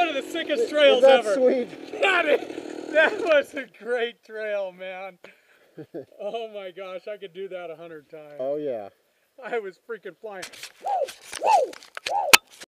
one of the sickest trails ever. Sweet. That was a great trail, man. Oh my gosh, I could do that 100 times. Oh yeah. I was freaking flying.